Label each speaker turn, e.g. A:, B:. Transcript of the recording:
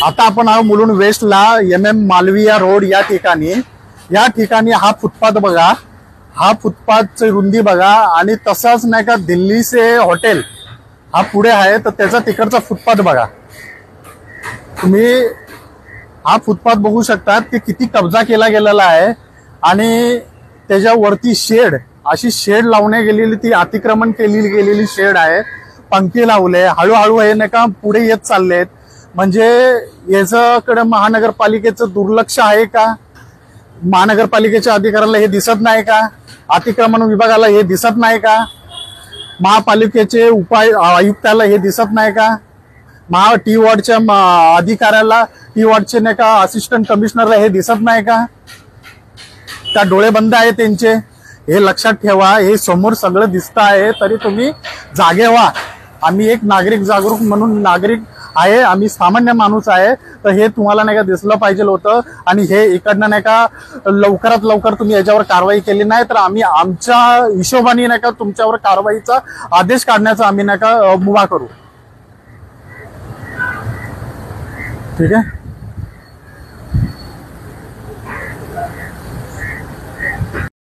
A: आता आपण आहोत मुलुंड वेस्टला MM मालविया रोड या ठिकाणी हा फुटपाथ बघा, हा फुटपाथची रुंदी बघा आणि तसाच नाही का दिल्ली से हॉटेल हा पुढे आहे तर त्याचा तिकडचा फुटपाथ बघा तुम्ही। हा फुटपाथ बघू शकता की किती कब्जा केला गेलेला आहे आणि त्याच्यावरती शेड, अशी शेड लावण्यात गेलेली, ती अतिक्रमण केली गेलेली शेड आहे। पंखे लावले, हळूहळू हे नाही का पुढे येत चाललेत। म्हणजे याच्याकडे महानगरपालिकेचं दुर्लक्ष आहे का? महानगरपालिकेच्या अधिकाऱ्याला हे दिसत नाही का? अतिक्रमण विभागाला हे दिसत नाही का? महापालिकेचे आयुक्ताला हे दिसत नाही का? टी वॉर्डच्या अधिकाऱ्याला, टी वॉर्डचे नाही का असिस्टंट कमिशनरला हे दिसत नाही का? त्या डोळे बंद आहे त्यांचे, हे लक्षात ठेवा। हे समोर सगळं दिसत आहे तरी तुम्ही जागे व्हा। आम्ही एक नागरिक जागरूक म्हणून नागरिक आहे, आम्ही सामान्य माणूस आहे, तर हे तुम्हाला नाही का दिसलं पाहिजे होतं आणि हे इकडनं नाही का लवकरात लवकर तुम्ही याच्यावर कारवाई केली नाही तर आम्ही आमच्या हिशोबाने नाही का तुमच्यावर कारवाईचा आदेश काढण्याचा आम्ही नाही का मुभा करू। ठीक आहे।